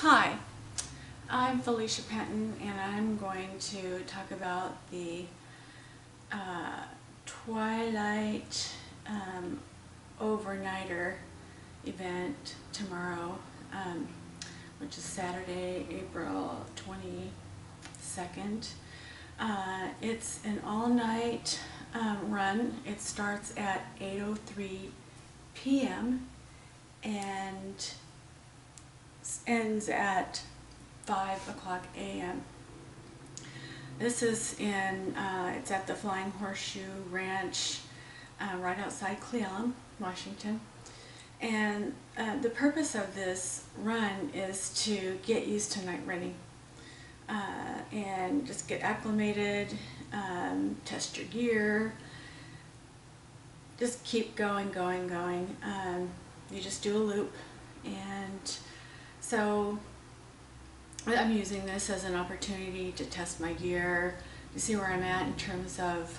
Hi, I'm Felicia Penton, and I'm going to talk about the Twilight Overnighter event tomorrow, which is Saturday, April 22nd. It's an all-night run. It starts at 8:03 p.m. and ends at 5 o'clock a.m. This is it's at the Flying Horseshoe Ranch right outside Cle Elum, Washington. And the purpose of this run is to get used to night running and just get acclimated, test your gear, just keep going. You just do a loop, and so I'm using this as an opportunity to test my gear, to see where I'm at in terms of,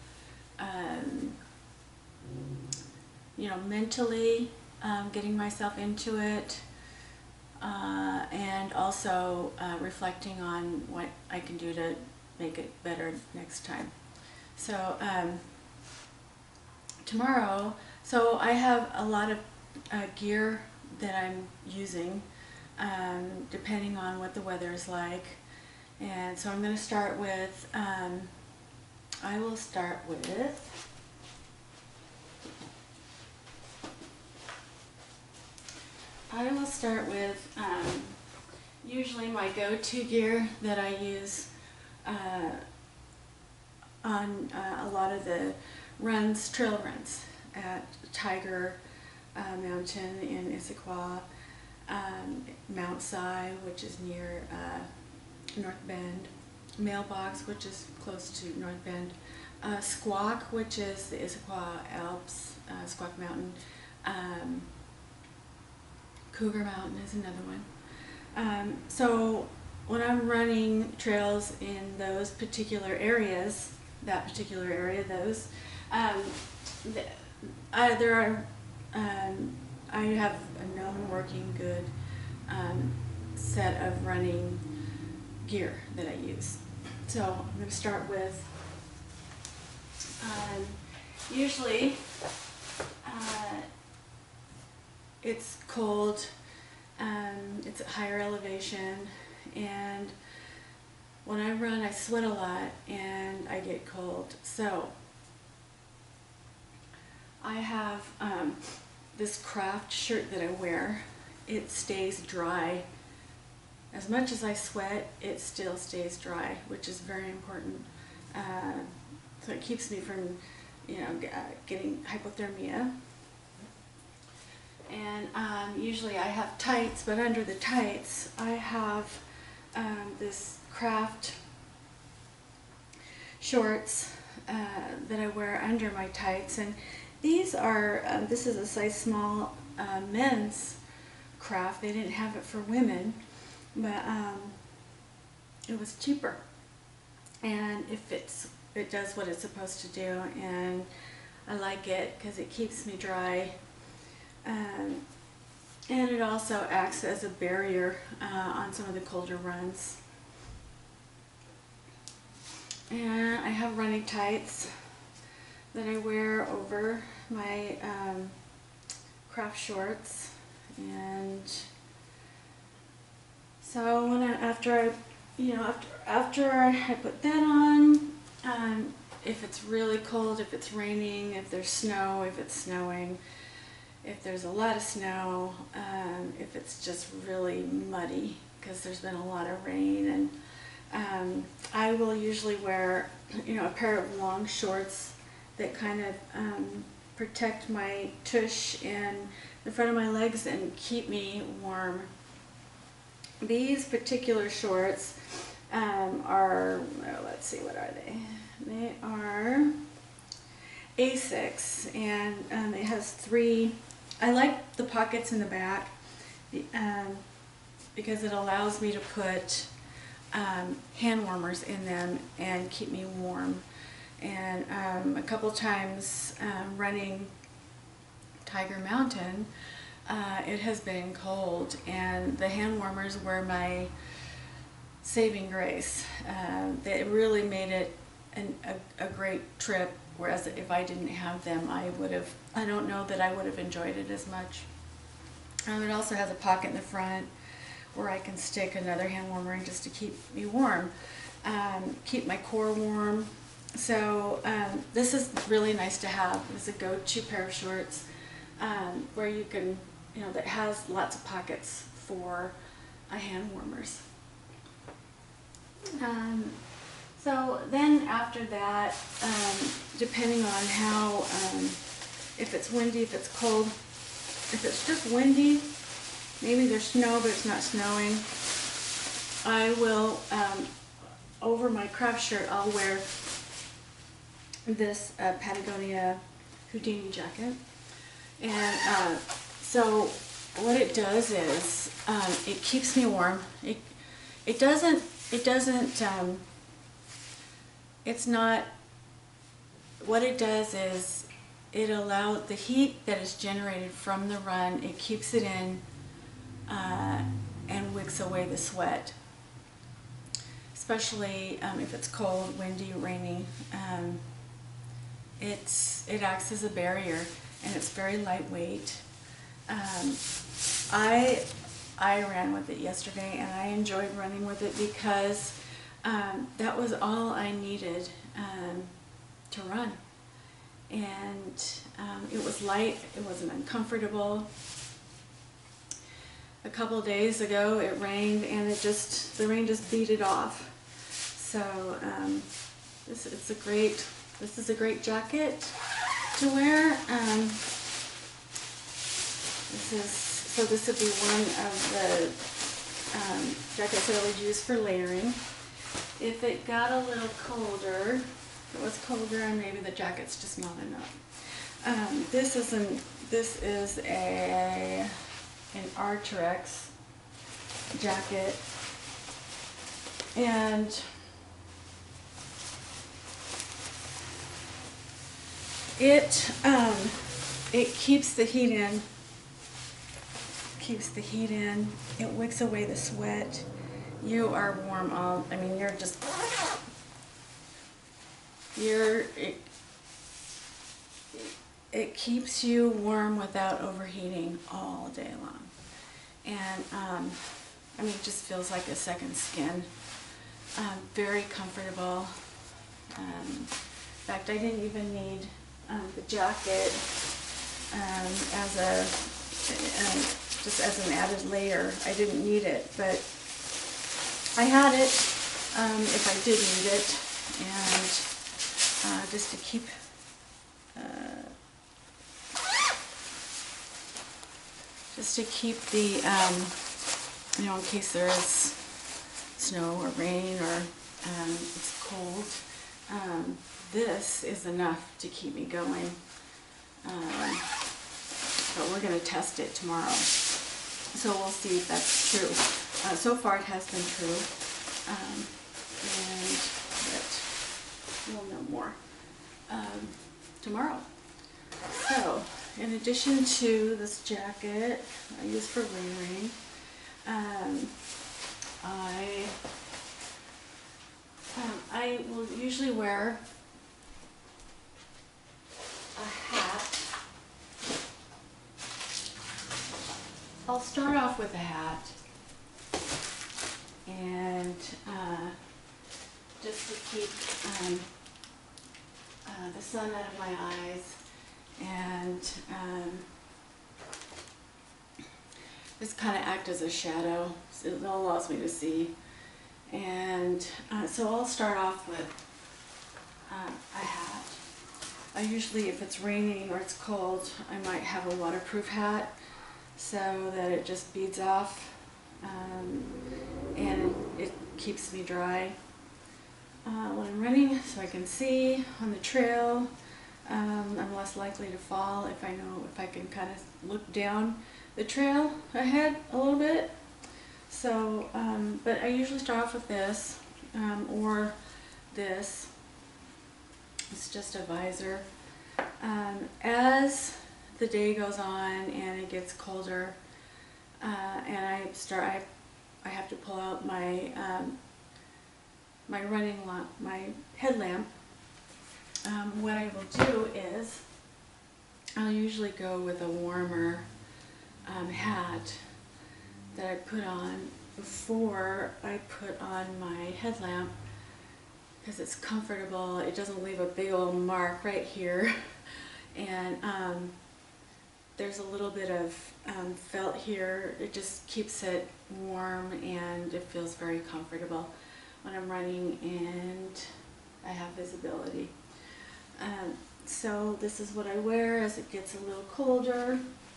mentally getting myself into it, and also reflecting on what I can do to make it better next time. So tomorrow, I have a lot of gear that I'm using depending on what the weather is like. And so I'm going to start with, I will start with usually my go-to gear that I use on a lot of the trail runs at Tiger Mountain in Issaquah, Mount Si, which is near North Bend, Mailbox, which is close to North Bend, Squawk, which is the Issaquah Alps, Squawk Mountain, Cougar Mountain is another one. So when I'm running trails in those particular areas, I have a known working good set of running gear that I use. So I'm going to start with, usually it's cold, it's at higher elevation, and when I run I sweat a lot and I get cold. So I have this craft shirt that I wear. It stays dry. As much as I sweat, it still stays dry, which is very important. So it keeps me from, getting hypothermia. And usually I have tights, but under the tights I have this craft shorts that I wear under my tights, and these are, this is a size small men's craft. They didn't have it for women, but it was cheaper, and it does what it's supposed to do, and I like it because it keeps me dry, and it also acts as a barrier on some of the colder runs. And I have running tights that I wear over my craft shorts. And so after I put that on, if it's really cold, if it's raining, if there's snow, if it's snowing, if there's a lot of snow, if it's just really muddy because there's been a lot of rain, and I will usually wear a pair of long shorts that kind of protect my tush and the front of my legs and keep me warm. These particular shorts are, let's see, what are they? They are Asics, and it has three. I like the pockets in the back because it allows me to put hand warmers in them and keep me warm. And a couple times running Tiger Mountain, it has been cold, and the hand warmers were my saving grace. They really made it a great trip, whereas if I didn't have them, I don't know that I would have enjoyed it as much. It also has a pocket in the front where I can stick another hand warmer in just to keep me warm, keep my core warm. So this is really nice to have. It's a go-to pair of shorts where you can, that has lots of pockets for hand warmers. So then after that, depending on how, if it's windy, if it's cold, if it's just windy, maybe there's snow but it's not snowing, I will, over my craft shirt, I'll wear this Patagonia Houdini jacket. And so what it does is it keeps me warm. It's not, what it does is it allows the heat that is generated from the run, it keeps it in and wicks away the sweat. Especially if it's cold, windy, rainy. It acts as a barrier, and it's very lightweight. I ran with it yesterday, and I enjoyed running with it because that was all I needed to run. And it was light, it wasn't uncomfortable. A couple of days ago it rained, and the rain just beat it off. So this is a great jacket to wear. This would be one of the jackets that I would use for layering. If it got a little colder, if it was colder, and maybe the jacket's just not enough. This is an Arc'teryx jacket, and it keeps the heat in. It wicks away the sweat. You are warm all, it keeps you warm without overheating all day long. And it just feels like a second skin. Very comfortable. In fact, I didn't even need the jacket just as an added layer. I didn't need it, but I had it if I did need it, and just to keep the in case there is snow or rain or it's cold. This is enough to keep me going, but we're going to test it tomorrow, so we'll see if that's true. So far it has been true, but we'll know more tomorrow. So in addition to this jacket I use for layering, I will usually wear a hat. I'll start off with a hat, and just to keep the sun out of my eyes, and just kind of act as a shadow. So it allows me to see. And so I'll start off with a hat. I usually, if it's raining or it's cold, I might have a waterproof hat so that it just beads off and it keeps me dry when I'm running, so I can see on the trail. I'm less likely to fall if I can kind of look down the trail ahead a little bit. So, but I usually start off with this or this. It's just a visor. As the day goes on and it gets colder, and I have to pull out my my running lamp, my headlamp. What I will do is I'll usually go with a warmer hat that I put on before I put on my headlamp, because it's comfortable. It doesn't leave a big old mark right here, and there's a little bit of felt here. It just keeps it warm and it feels very comfortable when I'm running and I have visibility. So this is what I wear as it gets a little colder.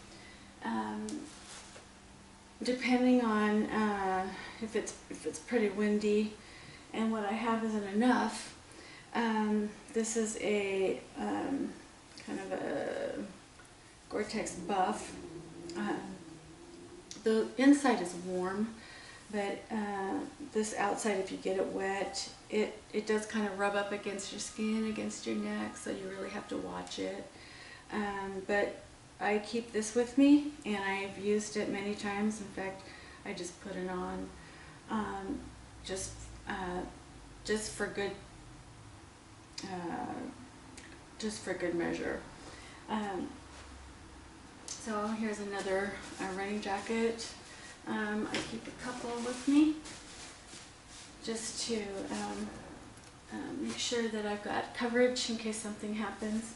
Depending on if it's pretty windy and what I have isn't enough, this is a kind of a Gore-Tex buff. The inside is warm, but this outside, if you get it wet, it does kind of rub up against your skin, against your neck, so you really have to watch it. But I keep this with me, and I've used it many times. In fact, I just put it on just for good measure. So here's another running jacket. I keep a couple with me just to make sure that I've got coverage in case something happens.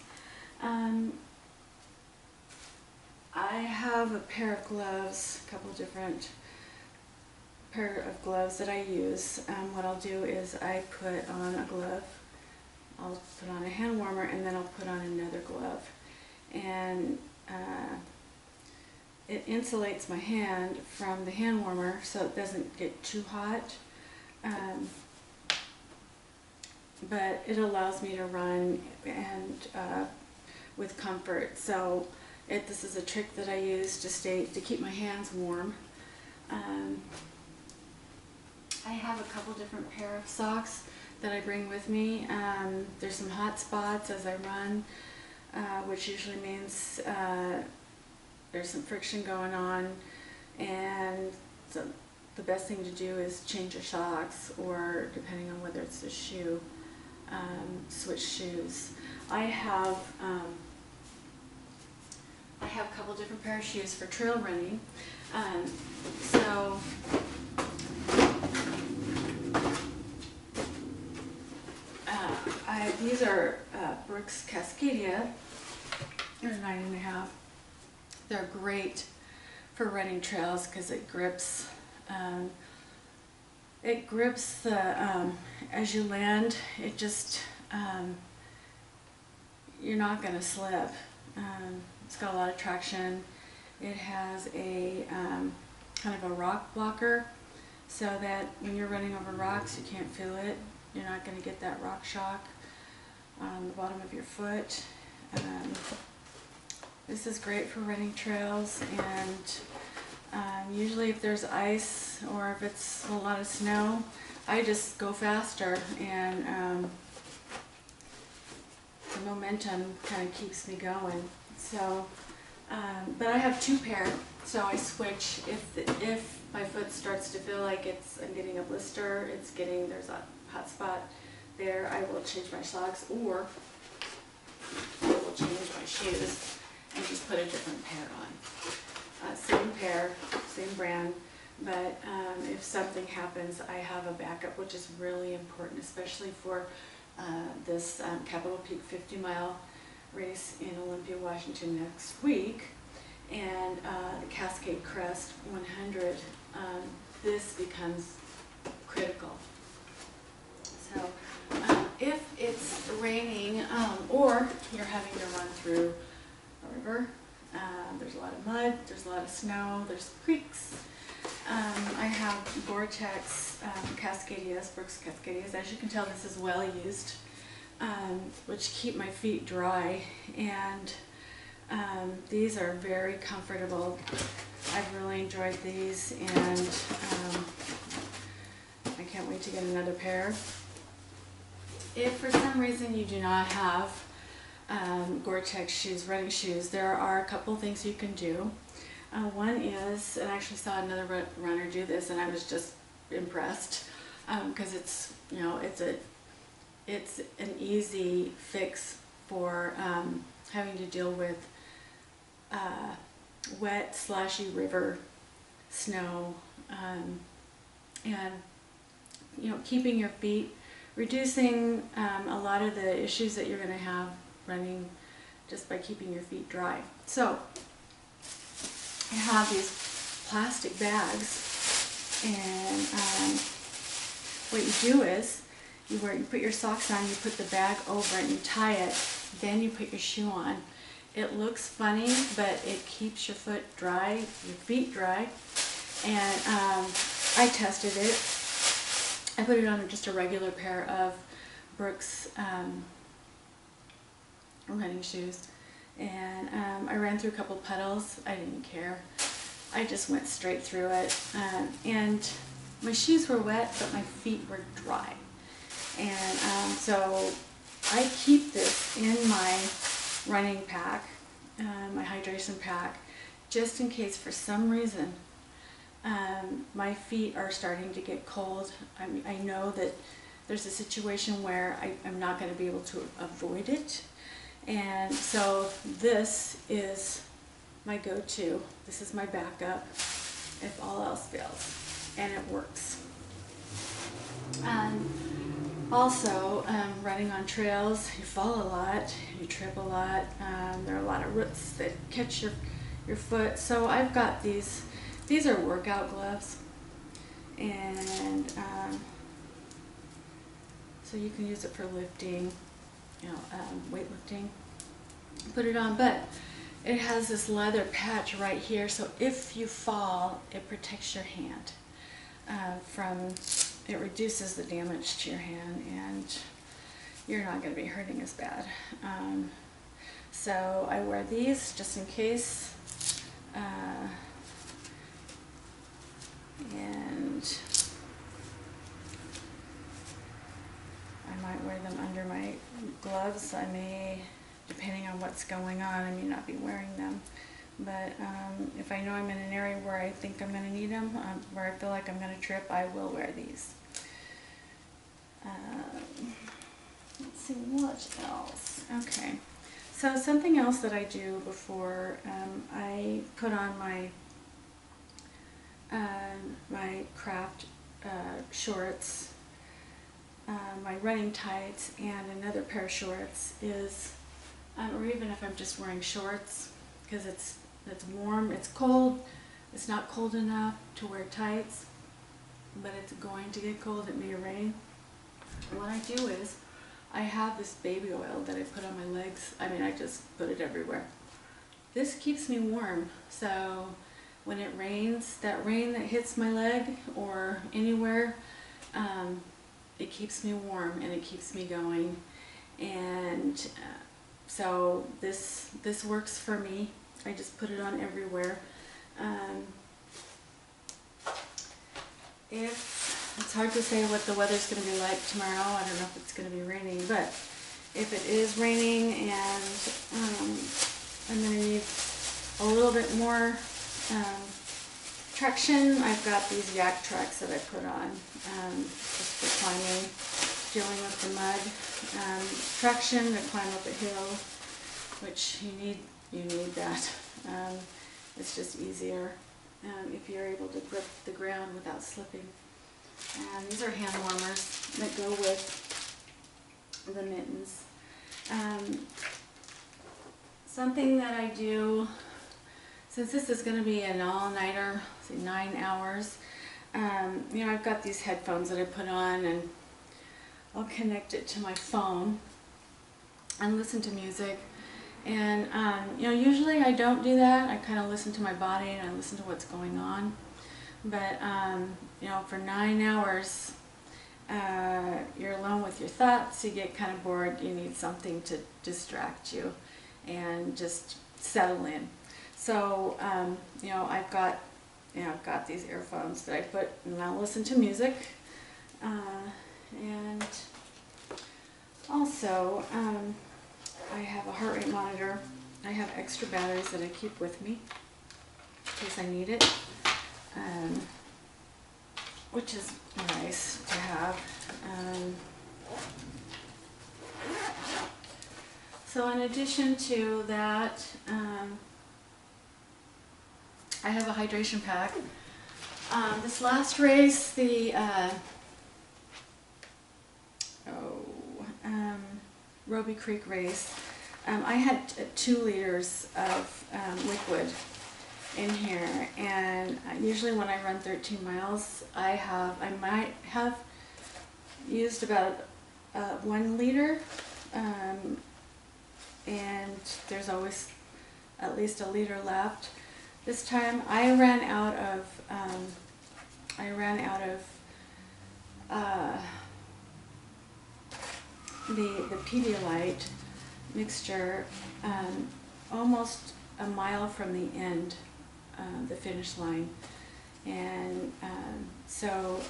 I have a pair of gloves, a couple different pair of gloves that I use. What I'll do is I put on a glove, I'll put on a hand warmer, and then I'll put on another glove. And it insulates my hand from the hand warmer so it doesn't get too hot. But it allows me to run and with comfort. So this is a trick that I use to keep my hands warm. I have a couple different pair of socks that I bring with me. There's some hot spots as I run, which usually means there's some friction going on, and so the best thing to do is change your socks, or depending on whether it's a shoe, switch shoes. I have a couple different pair of shoes for trail running. These are Brooks Cascadia. They're 9.5. They're great for running trails because it grips. It grips as you land. It just you're not going to slip. It's got a lot of traction. It has a kind of a rock blocker, so that when you're running over rocks, you can't feel it. You're not going to get that rock shock on the bottom of your foot. This is great for running trails, and usually if there's ice or if it's a lot of snow, I just go faster, and the momentum kind of keeps me going. So, but I have two pair, so I switch. If my foot starts to feel like I'm getting a blister, there's a hot spot there, I will change my socks, or I will change my shoes and just put a different pair on. Same pair, same brand, but if something happens, I have a backup, which is really important, especially for this Capitol Peak 50-mile race in Olympia, Washington next week, and the Cascade Crest 100. This becomes critical. So if it's raining, or you're having to run through a river, there's a lot of mud, there's a lot of snow, there's creeks. I have Gore-Tex Cascadias, Brooks Cascadias. As you can tell, this is well used, which keep my feet dry, and these are very comfortable. I've really enjoyed these, and I can't wait to get another pair. If for some reason you do not have Gore-Tex shoes, running shoes, there are a couple things you can do. One is, and I actually saw another runner do this, and I was just impressed because it's, you know, it's an easy fix for having to deal with wet, slushy river snow, and you know, keeping your feet, reducing a lot of the issues that you're going to have running just by keeping your feet dry. So I have these plastic bags, and what you do is you put your socks on, you put the bag over it and you tie it, then you put your shoe on. It looks funny, but it keeps your foot dry, your feet dry, and I tested it. I put it on just a regular pair of Brooks running shoes, and I ran through a couple puddles. I didn't care. I just went straight through it, and my shoes were wet, but my feet were dry. And so I keep this in my running pack, my hydration pack, just in case for some reason my feet are starting to get cold. I know that there's a situation where I'm not going to be able to avoid it, and so this is my go-to. This is my backup if all else fails, and it works. Also, running on trails, you fall a lot, you trip a lot, there are a lot of roots that catch your foot. So I've got these are workout gloves, and so you can use it for lifting, you know, weightlifting. Put it on, but it has this leather patch right here, so if you fall, it protects your hand it reduces the damage to your hand, and you're not going to be hurting as bad. So I wear these just in case, and I might wear them under my gloves. I may, depending on what's going on, I may not be wearing them. But if I know I'm in an area where I think I'm going to need them, where I feel like I'm going to trip, I will wear these. Let's see, what else? Okay, so something else that I do before I put on my my craft shorts, my running tights, and another pair of shorts is, or even if I'm just wearing shorts, because it's warm, it's cold, it's not cold enough to wear tights, but it's going to get cold, it may rain. What I do is, I have this baby oil that I put on my legs. I mean, I just put it everywhere. This keeps me warm, so when it rains, that rain that hits my leg or anywhere, it keeps me warm and it keeps me going. And so this works for me. I just put it on everywhere. It's hard to say what the weather's going to be like tomorrow. I don't know if it's going to be raining, but if it is raining and I'm going to need a little bit more traction, I've got these Yak tracks that I put on just for climbing, dealing with the mud. Traction to climb up a hill, which you need that. It's just easier if you're able to grip the ground without slipping. And these are hand warmers that go with the mittens. Something that I do, since this is going to be an all-nighter, say 9 hours, you know, I've got these headphones that I put on, and I'll connect it to my phone and listen to music. And you know, usually I don't do that. I kind of listen to my body and I listen to what's going on. But you know, for 9 hours, you're alone with your thoughts. You get kind of bored. You need something to distract you and just settle in. So you know, I've got these earphones that I put, and I'll listen to music. And also, I have a heart rate monitor. I have extra batteries that I keep with me in case I need it, which is nice to have. So in addition to that, I have a hydration pack. This last race, the Robie Creek race, I had 2 liters of liquid in here, and usually when I run 13 miles, I might have used about 1 liter, and there's always at least a liter left. This time I ran out of the Pedialyte mixture almost a mile from the end, the finish line, and so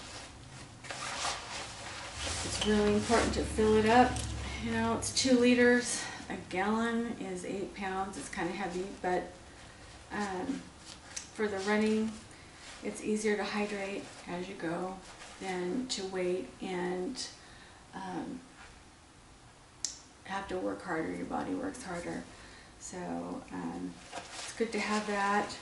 it's really important to fill it up. You know, it's 2 liters. A gallon is 8 pounds. It's kind of heavy, but for the running, it's easier to hydrate as you go than to wait and have to work harder. Your body works harder. So it's good to have that.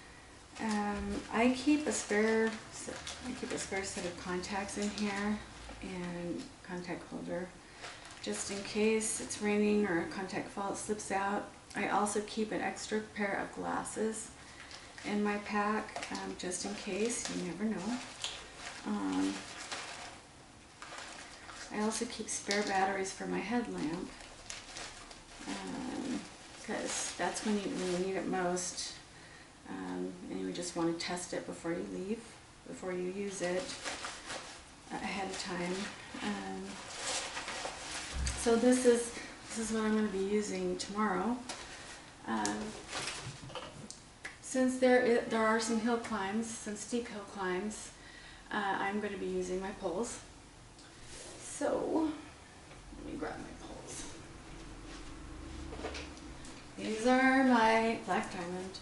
I keep a spare set of contacts in here and contact holder, just in case it's raining or a contact slips out. I also keep an extra pair of glasses in my pack, just in case. You never know. I also keep spare batteries for my headlamp, because that's when you need it most, and you just want to test it before you leave, before you use it ahead of time. So this is what I'm going to be using tomorrow. Since there are some hill climbs, some steep hill climbs, I'm going to be using my poles. So let me grab my poles. These are my Black Diamond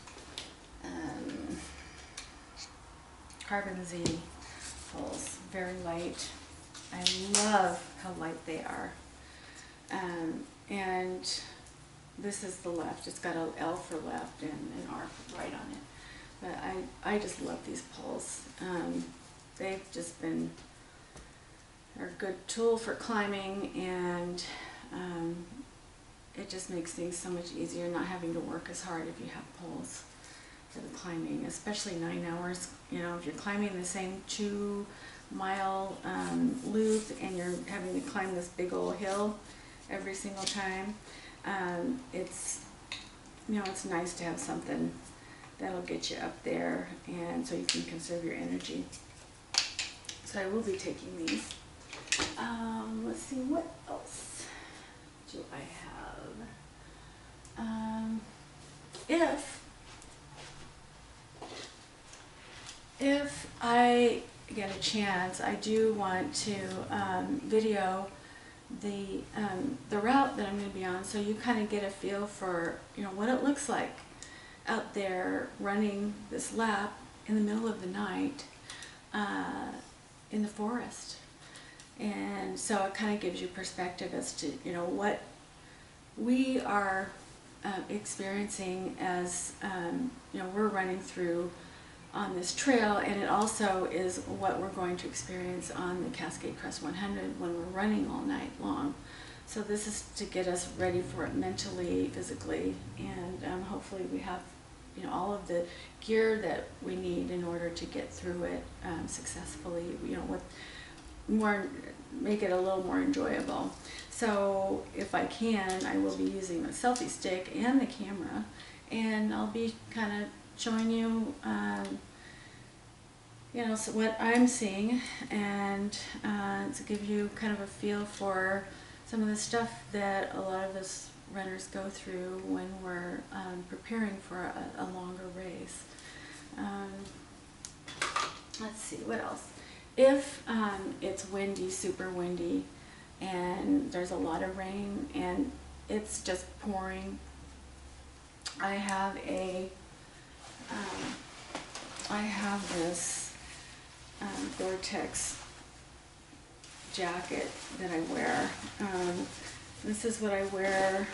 Carbon Z poles. Very light. I love how light they are. And this is the left. It's got an L for left and an R for right on it. But I just love these poles. They've just been a good tool for climbing, and it just makes things so much easier, not having to work as hard if you have poles for the climbing, especially 9 hours. You know, if you're climbing the same 2-mile loop and you're having to climb this big old hill every single time, it's nice to have something that'll get you up there, and so you can conserve your energy. So I will be taking these. Let's see, what else do I have? If I get a chance, I do want to video the route that I'm going to be on, so you kind of get a feel for what it looks like out there running this lap in the middle of the night in the forest. And so it kind of gives you perspective as to what we are experiencing as we're running through on this trail, and it also is what we're going to experience on the Cascade Crest 100 when we're running all night long. So this is to get us ready for it mentally, physically, and hopefully we have all of the gear that we need in order to get through it successfully. Make it a little more enjoyable. So if I can, I will be using the selfie stick and the camera, and I'll be kind of showing you so what I'm seeing, and to give you kind of a feel for some of the stuff that a lot of us runners go through when we're preparing for a longer race. Let's see, what else? If it's windy, super windy, and there's a lot of rain, and it's just pouring. I have this Gore-Tex jacket that I wear. This is what I wear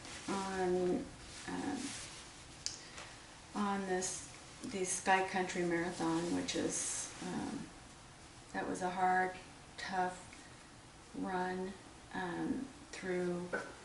on the Sky Country Marathon, which is that was a hard, tough run through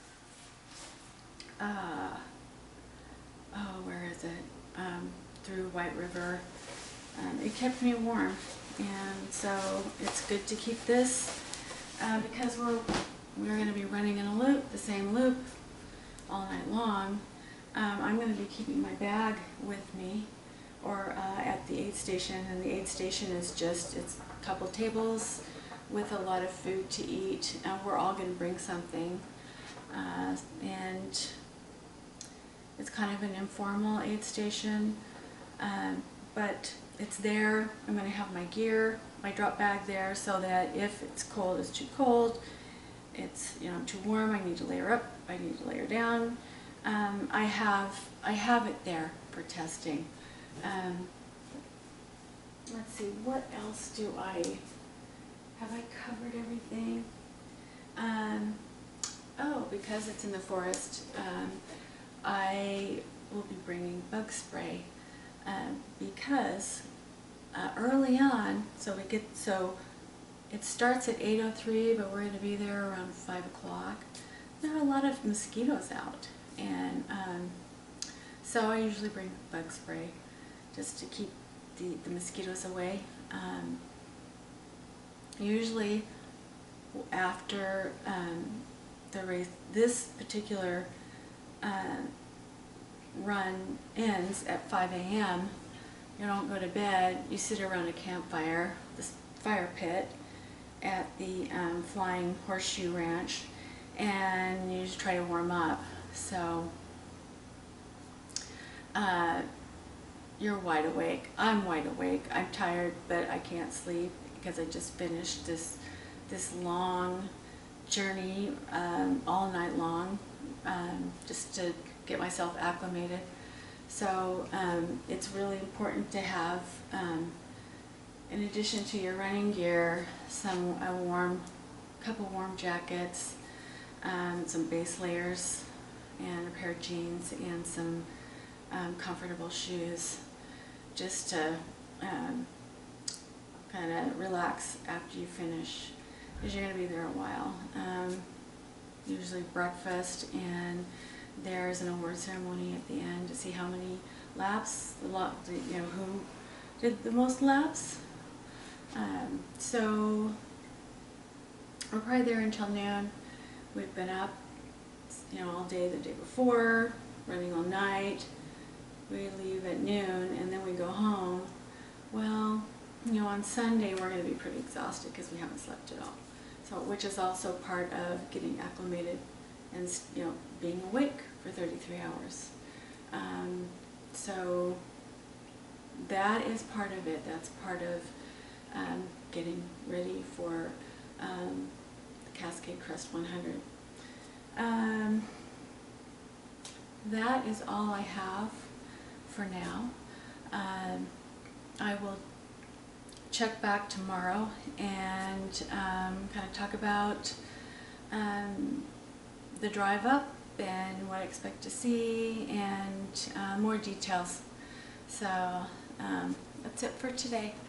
where is it? Through White River. It kept me warm, and so it's good to keep this because we're going to be running in a loop, the same loop, all night long. I'm going to be keeping my bag with me, or at the aid station, and the aid station is it's a couple tables with a lot of food to eat. We're all going to bring something, and it's kind of an informal aid station, but it's there. I'm going to have my gear, my drop bag there, so that if it's cold, it's too cold, it's too warm, I need to layer up, I need to layer down. I have it there for testing. Let's see, what else do have I covered everything? Oh, because it's in the forest, I will be bringing bug spray because early on, so it starts at 8:03, but we're going to be there around 5 o'clock. There are a lot of mosquitoes out, and so I usually bring bug spray just to keep the mosquitoes away. Usually after the race, this particular run ends at 5 a.m. You don't go to bed, you sit around a campfire, this fire pit at the Flying Horseshoe Ranch, and you just try to warm up. So you're wide awake. I'm wide awake. I'm tired, but I can't sleep because I just finished this long journey all night long, just to get myself acclimated. So it's really important to have, in addition to your running gear, a couple warm jackets, some base layers, and a pair of jeans, and some comfortable shoes, just to kind of relax after you finish, because you're going to be there a while. Usually breakfast, and there's an award ceremony at the end to see how many laps, who did the most laps. So we're probably there until noon. We've been up, all day the day before, running all night. We leave at noon, and then we go home. Well, on Sunday we're going to be pretty exhausted because we haven't slept at all. So, which is also part of getting acclimated and being awake for 33 hours. So that is part of it. That's part of getting ready for the Cascade Crest 100. That is all I have for now. I will check back tomorrow and kind of talk about the drive up and what I expect to see, and more details. So that's it for today.